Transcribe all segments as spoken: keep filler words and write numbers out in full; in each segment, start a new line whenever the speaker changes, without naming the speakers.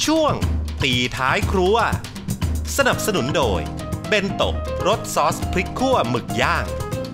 ช่วงตีท้ายครัวสนับสนุนโดยเบนโตะรสซอสพริกขั่วหมึกย่าง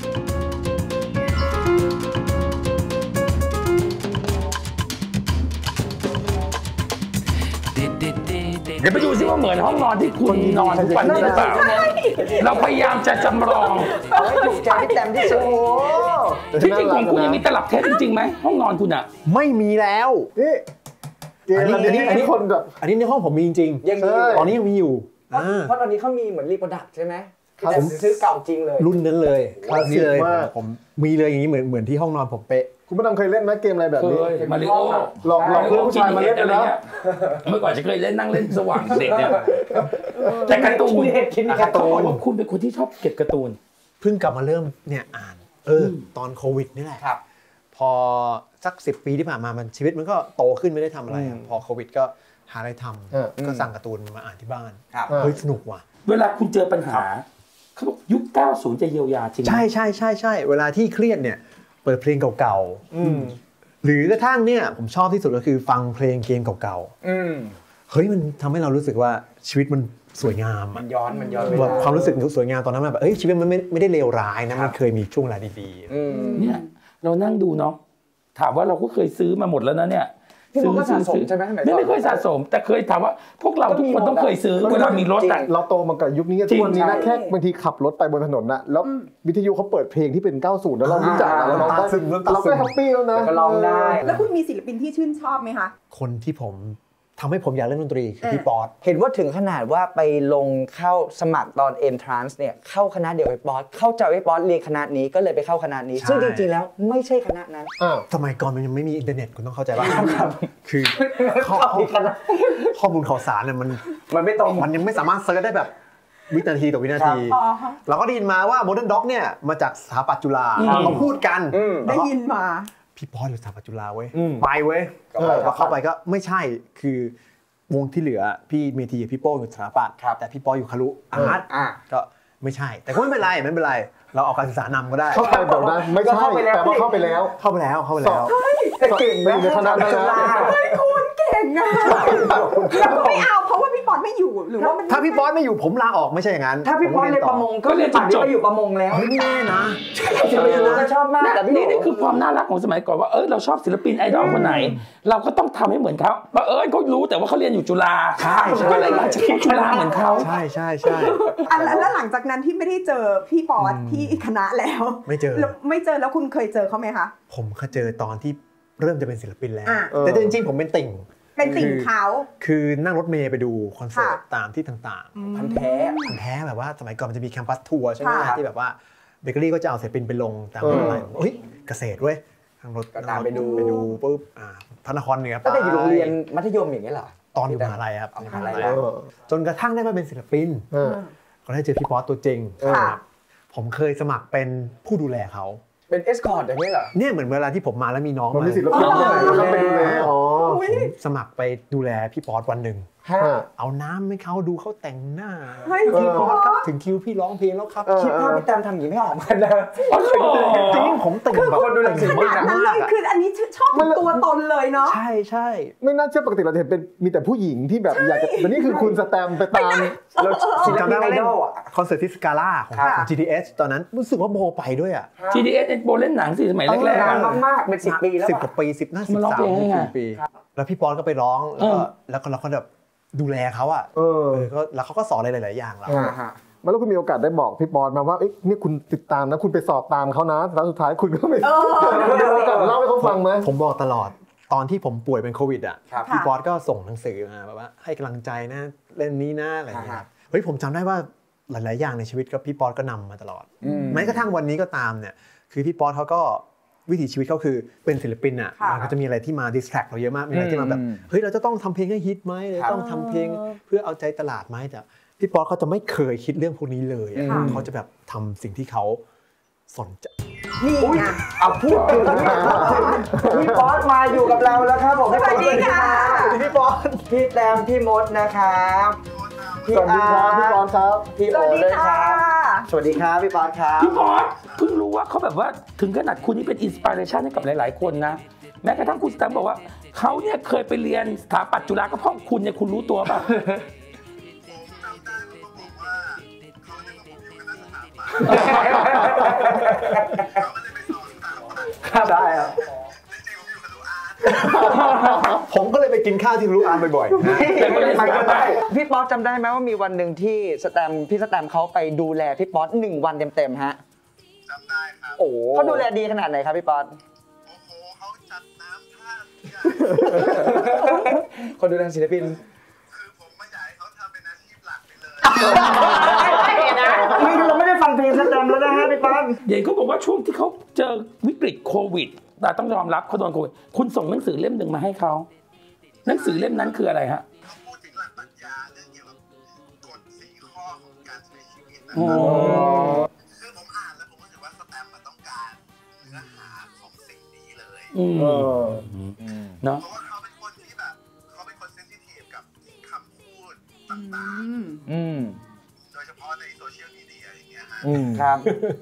เดี๋ยวไปดูซิว่าเหมือนห้องนอนที่คุณนอนทุกวันนี้หรือเปล่าเราพยายามจะจำลอง
ถูกใจพี่แต้มที่สุด
ที่จริงของคุณยังมีตลับเทปจริงๆไหมห้องนอนคุณอะ
ไม่มีแล้ว
นี่อันนี้อันนี้อันนี้คนแบบ
อันนี้ในห้องผมมีจริงๆ
ยังมี
ตอนนี้ยังมีอยู่
เพราะตอนนี้เขามีเหมือนรีโปรดักต์ใช่ไหมผมซื้อเก่าจริงเลย
รุ่นนั้นเลยนี่เลยผมมีเลยอย่างนี้เหมือนเหมือนที่ห้องนอนผมเป๊ะ
คุณผู้ชมเคยเล่นไหมเกมอะไรแบบนี้
มาริโอ
ลองลองเพื่อนผู้ชายมาเล่นอะไรเงี้ย
เมื่อก่อนจะเคยเล่นนั่งเล่นสว่างเด็กเนี่ยแต่การ์ตูนการ์ตูนคุณเป็นคนที่ชอบเก็บการ์ตูน
เพิ่งกลับมาเริ่มเนี่ยอ่านเออตอนโควิดนี่แหละพอสักสิบปีที่ผ่านมามันชีวิตมันก็โตขึ้นไม่ได้ทำอะไรพอโควิดก็หาอะไรทำก็สั่งการ์ตูนมาอ่านที่บ้านเฮ้ยสนุกว่ะ
เวลาคุณเจอปัญหาเขาบอกยุคเก้าสิบจะเยียวยาจริง
ใช่ใช่ใช่ใช่เวลาที่เครียดเนี่ยเปิดเพลงเก่าๆหรือกระทั่งเนี่ยผมชอบที่สุดก็คือฟังเพลงเกมเก่าๆเฮ้ยมันทำให้เรารู้สึกว่าชีวิตมันสวยงาม
มันย้อนมันย้อน
ความรู้สึกสวยงามตอนนั้นแบบเฮ้ยชีวิตมันไม่ไม่ได้เลวร้ายนะมันเคยมีช่วงเวลาดี
ๆเนี่ยเรานั่งดูเนาะถามว่าเราก็เคยซื้อมาหมดแล้วนะเนี่ย
ซื้อก็สะสมใช่ไหม
ไม่ไม่เคยสะสมแต่เคยถามว่าพวกเราทุกคนต้องเคยซื้อเวลามีรถแต่
เราโตมากับยุคนี้ทุกวันนี้นะแค่บางทีขับรถไปบนถนนนะแล้ววิทยุเขาเปิดเพลงที่เป็นเก้าสิบแล้วเรารู้จักแล้วเราได้เราก็แฮปปี้แล้วนะก็ร้องได้
แล้วคุณมีศิลปินที่ชื่นชอบไหมคะ
คนที่ผมทำให้ผมอยากเล่นดนตรีคือพี่ป๊อต
เห็นว่าถึงขนาดว่าไปลงเข้าสมัครตอน Entrance เนี่ยเข้าคณะเดียวกับป๊อตเข้าใจว่าป๊อตเรียนคณะนี้ก็เลยไปเข้าคณะนี้ซึ่งจริงๆแล้วไม่ใช่คณะนั้น
สมัยก่อนมันยังไม่มีอินเทอร์เน็ตคุณต้องเข้าใจว่าคือข้อมูลข่าวสารเนี่ยมัน
มันไม่ตรง
มันยังไม่สามารถเซิร์ชได้แบบวินาทีต่อวินาทีเราก็ได้ยินมาว่า Modern Dog เนี่ยมาจากสถาปัตย์จุฬาเขาพูดกัน
ได้ยินมา
พี่ป๊อตอยู่สถาปัตย์จุฬาเว้ยไปเว้ยพอเข้าไปก็ไม่ใช่คือวงที่เหลือพี่เมธีกับพี่โป้อยู่สถาปัตย์แต่พี่ป๊อตอยู่คารุอาร์ตก็ไม่ใช่แต่ก็ไม่เป็นไรไม่เป็นไรเราเอาการศึกษานำก็ได้
เข้าไปแบบนั้นไม่ใช่แต่ว่าเข้าไปแล้ว
เข้าไปแล้วเข้าไปแล้ว
เก่งนะในคณะนั้น
เฮ้ยคุณเก่งอ่ะเราไม่เอาเพราะว่าพี่ป๊อตไม่อยู่หรือว่า
ถ้าพี่ป๊อตไม่อยู่ผมลาออกไม่ใช่อย่างนั้น
ถ้าพี่ป๊อตเรียนประมงก็เรียนจบไปอยู่ประมงแล้ว
แน่นะ
ก็ชอบมากแต่
นี่นี่คือความน่ารักของสมัยก่อนว่าเออเราชอบศิลปินไอดอลคนไหนเราก็ต้องทำให้เหมือนเขาเออเขารู้แต่ว่าเขาเรียนอยู่จุฬา
ใช่
ก็เลยอยากจะเข้าจุฬาเหมือนเขา
ใช่ใช่ใช่
แล้วหลังจากนั้นที่ไม่ได้เจอพี่ป๊อตที่คณะแล้ว
ไม่เจอ
ไม่เจอแล้วคุณเคยเจอเขาไหมคะ
ผมเคยเจอตอนที่เริ่มจะเป็นศิลปินแล้วแต่จริงๆผมเป็นติ่ง
เป็นติ่งเขา
คือนั่งรถเมล์ไปดูคอนเสิร์ตตามที่ต่าง
ๆพันแท้
พันแท้แบบว่าสมัยก่อนมันจะมีแคมปัสทัวร์ใช่ไหมที่แบบว่าเบเกอรี่ก็จะเอาศิลปินไปลงตามอะไรเฮ้ยเกษตรเว้ยทางรถ
ตามไปดู
ไปดูปุ๊บพระนครเหนือ
ก็ได้อยู่โรงเรียนมัธยมอย่างนี้เหรอ
ตอนอยู่มหาลัยครับจนกระทั่งได้มาเป็นศิลปินก็ได้เจอพี่ป๊อตตัวจริงผมเคยสมัครเป็นผู้ดูแลเขา
เป็นเอสคอร์ตอย่างนี้เหรอ
เนี่ยเหมือนเวลาที่ผมมาแล้วมีน้อง
มาศิลปินเราไปดูแลอ๋อ
สมัครไปดูแลพี่ป๊อตวันหนึ่งเอาน้ำให้เขาดูเขาแต่งหน้า
พี่ป๊อต
ครับถึงคิวพี่ร้องเพลงแล้วครับ
คิดภาพพี่แต้มทำอย่างนี้ไม่ออกมานะ
จริงผมแต่งแบบ
คนดูแลศิลปินนั้นเลยคืออันนี้ชอบตัวตนเลยเนาะ
ใช่ใช่
ไม่น่าเชื่อปกติเราจะเห็นเป็นมีแต่ผู้หญิงที่แบบอยากจะแต่นี่คือคุณสแตมไปตาม
แล้วจำได้ว่าเล่นคอนเสิร์ตที่สกาล่าของ จี ที เอส ตอนนั้นรู้สึกว่าโบไปด้วยอ่ะ
จี ที เอส โบเล่นหนังสิสมัยแรก
ๆนานมากๆเป็นสิบปีแล้ว
สิบกว่าปีสิบน่าสิบสามปีแล้วพี่ป๊อตก็ไปร้องแล้วก็แล้วก็แบบดูแลเขาอ่ะเออก็แล้วเขาก็สอนอะไรหลายๆอย่างเรา
มาแล้วคุณมีโอกาสได้บอกพี่ป๊อตมาว่าเอ๊ะนี่คุณติดตามนะคุณไปสอบตามเขานะแล้วสุดท้ายคุณก็ไม่เล่าให้เขาฟังไหม
ผมบอกตลอดตอนที่ผมป่วยเป็นโควิดอ่ะพี่ป๊อตก็ส่งหนังสือมาแบบว่าให้กำลังใจนะเล่นนี้นะอะไรอย่างเงี้ยเฮ้ยผมจำได้ว่าหลายๆอย่างในชีวิตก็พี่ป๊อตก็นำมาตลอดแม้กระทั่งวันนี้ก็ตามเนี่ยคือพี่ป๊อตเขาก็วิถีชีวิตเขาคือเป็นศิลปินอ่ะมันก็จะมีอะไรที่มาดิสแทรกเราเยอะมากมีอะไรที่มาแบบเฮ้ยเราจะต้องทำเพลงให้ฮิตไหมเราต้องทำเพลงเพื่อเอาใจตลาดไหมแต่พี่ป๊อตเขาจะไม่เคยคิดเรื่องพวกนี้เลยเขาจะแบบทำสิ่งที่เขาสนใจ
นี่ไง
เอาพูดถึงพี่ป๊อตมาอยู่กับเราแล้วครับผม
สวัสดีค่ะ
พี่ป๊อตพี่แต้มพี่มดนะครับสวัสดีครับพี่ป๊อตครับพี่โอเลยครับสวัสดีครับพี่ป๊อตครับ
พี่ป๊อตเพิ่งรู้ว่าเขาแบบว่าถึงขนาดคุณนี่เป็นอินสปิเรชันให้กับหลายๆคนนะแม้กระทั่งคุณสแตมบอกว่าเขาเนี่ยเคยไปเรียนสถาปัตย์จุฬาก็เพราะคุณเนี่ยคุณรู้ตัวป่ะ
ได้ครับ
ผมก็เลยไปกินข้าวที่รู้อาร์บ่อยๆ
แต่ไม่ได้ไปก็ได้พี่ป๊อตจำได้ไหมว่ามีวันหนึ่งที่สแตมพี่สแตมเขาไปดูแลพี่ป๊อตหนึ่งวันเต็มๆฮะ
จำได้ครับ
โอ้เขาดูแลดีขนาดไหนครับพี่ป๊อต
โอ้โหเขาจัดน้ำท่า
คนดูแลศิลปิน
คือผมไม่อยากให้เขาทำเป็นอาชีพหลักไปเลย
ไม่เราไม่ได้ฟังเพลงสแตมแล้วนะฮะพี่ป๊อต
เดี๋ยวเขาบอกว่าช่วงที่เขาเจอวิกฤตโควิดแต่ต้องยอมรับเขาโดนโควิดคุณส่งหนังสือเล่มหนึ่งมาให้เขาหนังสือเล่มนั้นคืออะไรฮะ
เขาพูดถึงหลักปรัชญาเรื่องเกี่ยวกับกฎสี่ข้อของการใช้ชีวิตนะคือผมอ่านแล้วผมรู้สึกว่าสแตมป์ต้องการเนื้อหาของสิ่งนี้เลย
เนาะ
เพราะว่าเขาเป็นคนที่แบบเขาเป็นคนเซนซิทีฟกับคำพูดต่างๆโดยเฉพาะในโซเชียลมีเดียอย่างเงี้ยฮะ
ครับ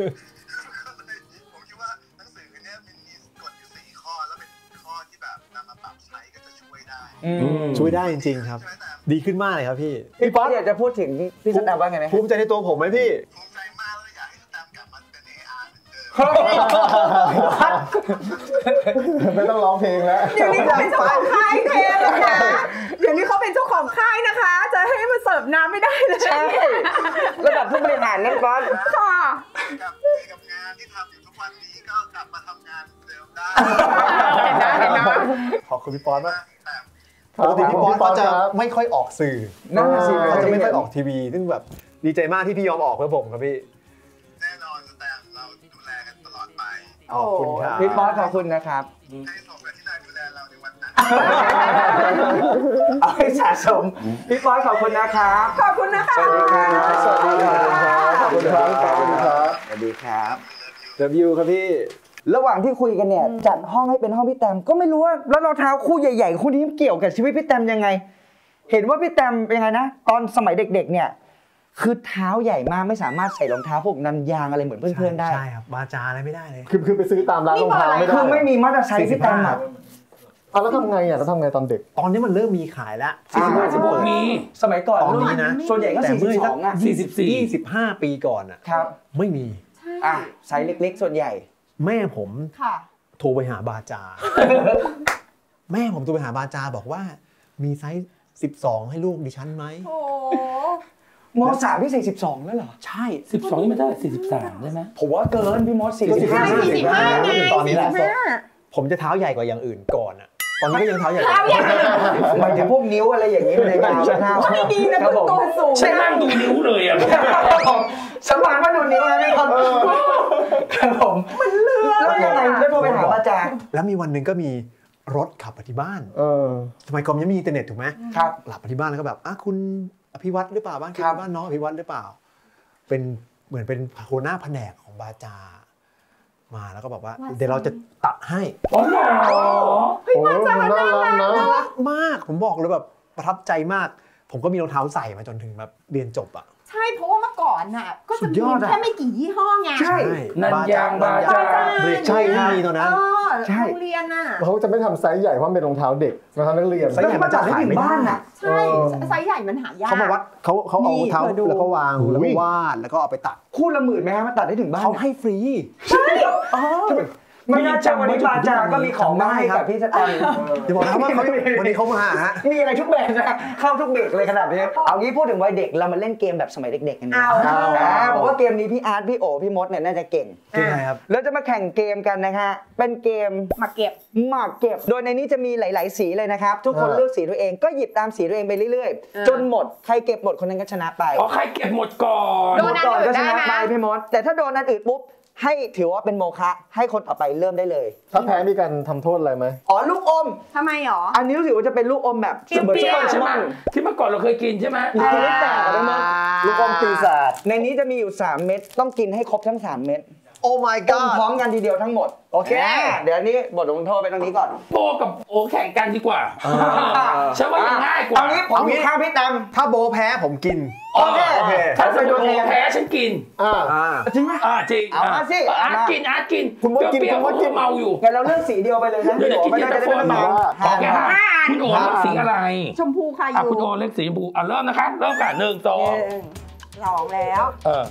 ผมคิดว่าหนังสือเนี้ยมันมีกฎอยู่สี่ข้อแล้วเป็นข้อที่แบบนำมาปรับใช้ก็จะช่วยได้
ช่วยได้จริงๆครับดีขึ้นมากเลยครับพี่
พี่ป๊อตอยากจะพูดถึงพี่สแตมว่าไงไหม
ภูมิใจในตัวผมไหมพี่
ภูมิใจมากเลยอยากให้สแตมกลับมาเป็น เอ อาร์ เหมือนเดิม
ไม่ต้องร้องเพลงแล้ว
เดี๋ยวนี้เขาเป็นเจ้าของค่ายเพลงนะคะเดี๋ยวนี้เขาเป็นเจ้าของค่ายนะคะจะให้มาเสิร์ฟน้ำไม่ได้เลย
ใช่ระดับผู้บริหารนั่นป๊อต
ค่ะ
กับกับงานที่ทำอยู่ทุกวันนี้ก็กลับมาทำงานเดิมได้
ขอบคุณพี่ป๊อตมากปกติพี่ป๊อตเขาจะไม่ค่อยออกสื่อ
นั่นสิ
เขาจะไม่ค่อยออกทีวีซึ่งแบบดีใจมากที่พี่ยอมออกเพื่อผมครับพี่
แน่นอนแต่เราดูแลกันตลอดไป
ขอบคุณครับ
พี่ป๊อตขอบคุณนะครับ
ให้สมกับที่นายดูแลเราในวันนั้น
เอาให้สะสมพี่ป๊อตขอบคุณนะครับ
ขอบคุณนะคะ
สวัสดีครับสวัสดีครับ
ขอบคุณครับสวัสดีครับ
สวัสดีครับ
เดบิวครับพี่
ระหว่างที่คุยกันเนี่ยจัดห้องให้เป็นห้องพี่แตมก็ไม่รู้ว่าแล้วรองเท้าคู่ใหญ่ๆคู่นี้เกี่ยวกับชีวิตพี่แตมยังไงเห็นว่าพี่แตมเป็นไงนะตอนสมัยเด็กๆเนี่ยคือเท้าใหญ่มากไม่สามารถใส่รองเท้าพวกนันยางอะไรเหมือนเพื่อนๆได้
ใช่ครับบาจาอะไรไม่ได้เลย
คือคือไปซื้อตามร้านรองเท้าไม่ได้
คือไม่มีมาตรฐานพี่แตมอ่ะ
แล้วทำไงอ่ะแล้วทำไงตอนเด็ก
ตอนนี้มันเริ่มมีขายแล้ว
สี่สิบห้าสิบหกมี
สมัยก่อน
ตอนนี้นะ
ส่วนใหญ่ก็สี่สิบสองอ่ะ
สี่สิบสี่
ยี่สิบห้าปีก่อนอ่ะ
ครับ
ไม่มี
อ่ะไซส์เล็กๆส่วนใหญ่
แม่ผมโทรไปหาบาจาแม่ผมโทรไปหาบาจาบอกว่ามีไซส์สิบสองให้ลูกดิฉันไหม
โอ้
ม.สามพี่ใส่สิบสองแล้วเหรอ
ใช่
สิบสองนี่ไม่ได้สี่สิบสามได้ไหม
ผมว่าเกินพี่มดสี่สิบห้า
สี่สิบห้า
ตอนนี้แหละผมจะเท้าใหญ่กว่าอย่างอื่นก่อนอ่ะตอนนี้ก็ยังเท้าใหญ่
หมายถึงพวกนิ้วอะไรอย่างนี้ในการ
เท้าไม่ดีนะตัวสูง
ใช่นั่งดูนิ้วเลยอ่ะ
สมานว่าดูนิ้วนะพี่คนครับผมมันเลือดแล้วยังไงได้โทรไปหาอาจารย์
แล้วมีวันหนึ่งก็มีรถขับมาที่บ้านสมัยก่อนยังมีอินเทอร์เน็ตถูกไหม
ครับ
หลับมาที่บ้านแล้วก็แบบอ่ะคุณอภิวัตรหรือเปล่าบ้านคุณบ้านน้องอภิวัตรหรือเปล่าเป็นเหมือนเป็นหัวหน้าแผนกของบาจามาแล้วก็บอกว่าเดี๋ยวเราจะตัดให้
อ๋อเหรอ
เฮ้ยบาจาน่ารัก
น่ารักมากผมบอกเลยแบบประทับใจมากผมก็มีรองเท้าใส่มาจนถึงแบบเรียนจบอ่ะ
ใช่เพราะว่าเมื่อก่อนน่ะก็จะมีแค่ไม่กี่ยี่ห้อไง
ใช่
นันยางบาจา
ใช่ที่มีตอนนั้น
ใช่โรงเรียนน่ะ
เขาจะไม่ทำไซส์ใหญ่เพราะเป็นรองเท้าเด็กรองเท้านักเรียน
ไซส์ใหญ่มาจากที่บ้านน่ะ
ใช่ไซส์ใหญ่มันหายาก
เขามาวัดเขาเขาเอาเท้าแล้วก็วางแล้วก็วาดแล้วก็เอาไปตัด
คู่ละหมื่นไหมฮะมาตัดได้ถึงบ้าน
เขาให้ฟรี
ใช่ไม่น่าจะวันนี้บาจาก็มีของมาให้กับพี่สแตม
จะบอกนะว่าเขาวันนี้เขามาฮะ
มีอะไรทุกแบบนะเข้าทุกเด็กเลยขนาดนี้เอางี้พูดถึงวัยเด็กเรามาเล่นเกมแบบสมัยเด็กๆกันนะผมว่าเกมนี้พี่อาร์ตพี่โอพี่มดเนี่ยน่าจะเก่ง
เก่งครับ
แล้วจะมาแข่งเกมกันนะฮะเป็นเกม
หมากเก็บ
หมากเก็บโดยในนี้จะมีหลายๆสีเลยนะครับทุกคนเลือกสีตัวเองก็หยิบตามสีตัวเองไปเรื่อยๆจนหมดใครเก็บหมดคนนั้นก็ชนะไป
อ๋อใครเก็บหมดก่อน
โดนก่อนก็ชนะไปพี่มดแต่ถ้าโดนอันอื่นปุ๊บให้ถือว่าเป็นโมฆะให้คนต่อไปเริ่มได้เลย
ถ้าแพ้มีการทำโทษอะไรไหม
อ๋อลูกอม
ทำไมหรอ
อันนี้รู้สึกว่าจะเป็นลูกอมแบบ
เปรี้ยวใช่ไหมที่เมื่อก่อนเราเคยกินใช่ไหม
กินได้แต่ได้ไหม
ลูกอมปีศาจ
ในนี้จะมีอยู่สามเม็ดต้องกินให้ครบทั้งสามเม็ด
โอ้ my
ต้ม
god
พร้อมกันทีเดียวทั้งหมดโอเคเดี๋ยวนี้บทลงโทษไปตรงนี้ก่อน
โบกับโอแข่งกันดีกว่าฉันว่ายังง่ายกว่า
เอางี้ผมอยู่ข้างพี่แตม
ถ้าโบแพ้ผมกิน
โอเค
ถ้าสมมติโบแพ้ฉันกิน
อ่า
จริงไหม
อ่าจริง
เอามาสิ
อาร์ตกินอาร์ตกิน
คุณว่ากินคุณว่ากิน
เมาอยู่
งั้นเราเลือกสีเดียวไปเลยนะ
เดี๋ยวกินเย็นตาโฟเมาโอเคฮะคุณโอเลือกสีอะไร
ชมพูค่ะอยู่
คุณโอเลือกสีชมพูอ่ะเริ่มนะคะเริ่มค่ะหนึ่งสอง
สองแล้ว
เออ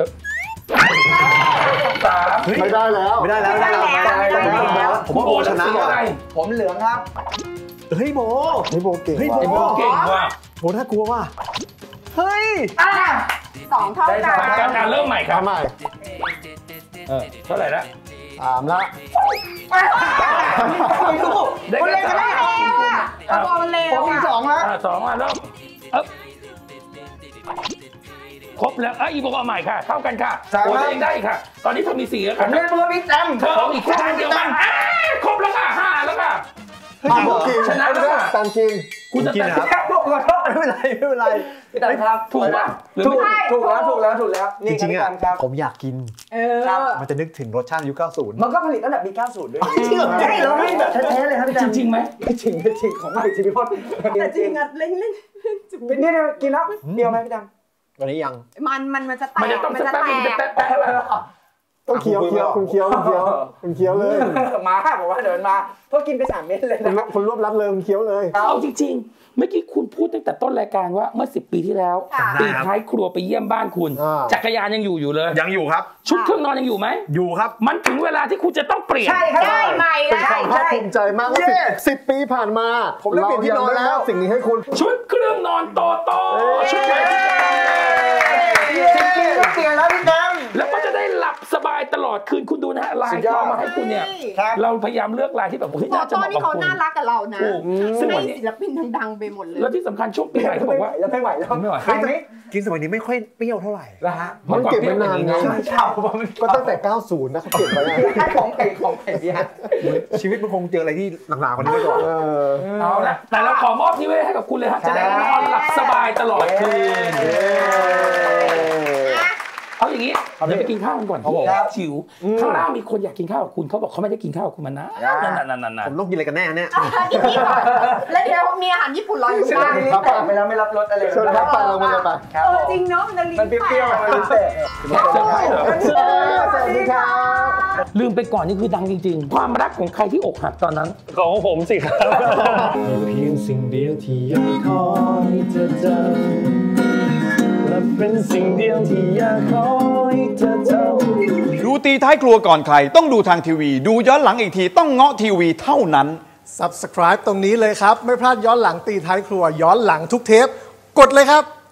สาม
ไม่ได้แล้ว
ไม่ได้แล้วไม่ได้แล้วผมว่าโบชนะ
อะไร
ผมเหลืองครับ
เฮ้ยโบ
เฮ้ยโบเก่ง
เฮ้ยโบเก่งว่ะ
โบน่ากลัวว่ะเฮ้ย
สองเท่ากัน
การเริ่มใหม่ครับ
ใหม่
เออเท่าไหร่ละ
สามละ
ไม่รู้คนเล่นกันได้เหรอ
เอาบอลเร็ว
ผมมีสองแล้ว
สองมาเริ่มเอ๊ะครบแล้วอ่ะอีโบเอาใหม่ค่ะเท่ากันค่ะโอ้ยยังได้ค่ะตอนนี้เธอมีสี่แล้วค่ะ
ผมเล่นเพื่อพี่แตม
เธอเอาอีกแค่เดียวกันครบแล้วค่ะห้าแล้วค่ะชนะแล้วค่ะ
ตามจริง
คุณจะตัดสิน
ไม่เป็นไรไม่เป็นไร
พี่แตมครับ
ถูกป่ะ
ถูกถูกแล้วถูกแล้วถูกแล้ว
จริงๆอ่ะผมอยากกินมันจะนึกถึงรสชาติยุคเก้าสิบ
มันก็ผลิตตั้งแต่ปีเก้าสิบด้วยใช่แล้วให้แบบแท้ๆเลยครับพี่แตม
จริงไหม
ไม่จริงไม่จริงของใหม่จริงพี่พจน์
แต่จริงอ่ะเล่นเล่น
เป็นนี่กินแล้วเดียวไหมพี่แตม
วันนี้ยัง
มันมันมันจะแตก
มันจะต้องแตกมันจะแตกแตก
ต้องเคี้ยวเคี้ยวคุณเคี้ยวคุณเคี้ยวคุณเคี้ยวเลย
มาบอกว่าเดินมาเพราะกินไปสามเม็ดเลยนะ
คุณรวบรัดเลยคุณเคี้ยวเลย
เอาจริงๆเมื่อกี้คุณพูดตั้งแต่ต้นรายการว่าเมื่อสิบปีที่แล้วตีท้ายครัวไปเยี่ยมบ้านคุณจักรยานยังอยู่อยู่เลย
ยังอยู่ครับ
ชุดเครื่องนอนยังอยู่ไหม
อยู่ครับ
มันถึงเวลาที่คุณจะต้องเปลี่ยน
ใช่ครับ
ใหม่
เป็นความภาคภูมิใจมากว่าสิบปีผ่านมา
ผมได้เปลี่ยนที่นอนแล้ว
สิ่งนี้ให้คุณ
ชุดเครื่องนอนโตโตชุดใหญ่
จริงๆก็เปลี่ยนแล้วพี่แตม
แล้วก็จะได้หลับสบายตลอดคืนคุณดูนะลายที่เอามาให้คุณเนี่ยเราพยายามเลือกลายที่แบบเฮ้ยน่าจะเหมาะกับคุณ
ตอนนี้เขาน่ารักกับเรานะ
ซึ่ง
วันนี้ศิลปินดังๆไปหมดเลย
แล้วที่สำคัญช่วงปีใหม่เขาบอกว่า
แล้วไม่ไหวแล้ว
ไม่ไหว
กินสมัยนี้ไม่ค่อยเปรี้ยวเท่าไหร่
นะฮะ
มันเก็บไว้นานไงก็ตั้งแต่เก้าสิบนะเขาเก็บไว้
ของไก่ของไก่พี่ฮะ
ชีวิตมันคงเจออะไรที่หนักๆกว่านี้ไปก่อน
เอาละแต่เราขอมอบนี้ไว้ให้กับคุณเลยฮะจะได้นอนหลับสบายตลอดคืนเอาอย่างนี้เดี๋ยวไปกินข้าวกันก่อนที่ชิวข้างล่างมีคนอยากกินข้าวกับคุณเขาบอกเขาไม่ได้กินข้าวกับคุณมานานนั่นๆๆ
ผมต้องกินอะไรกันแน่เนี่ย
กินนี่ก่อนแล้วเดี๋ยวมีอาหารญี่ปุ่นรออยู่บ้าง
ครับไปแล้วไม่รับรสอะไร
เชิญครับไปเราไปเลยไป
เออจริงเนาะมันจะลิ้น
มันเปรี้ยวๆมันพิเศษ
เซอร์ไพรส์เหรอ
สวัสดีครับ
ลืมไปก่อนนี่คือดังจริงๆความรักของใครที่อกหักตอนนั้น
ของผมสิครับเพียงสิ่งเดียวที่ยังคอยจะเจอและเป็นสิ่งเดียวที่อยากคอยจะเจอ
ดูตีท้ายครัวก่อนใครต้องดูทางทีวีดูย้อนหลังอีกทีต้องเงาะทีวีเท่านั้น
Subscribe ตรงนี้เลยครับไม่พลาดย้อนหลังตีท้ายครัวย้อนหลังทุกเทปกดเลยครับ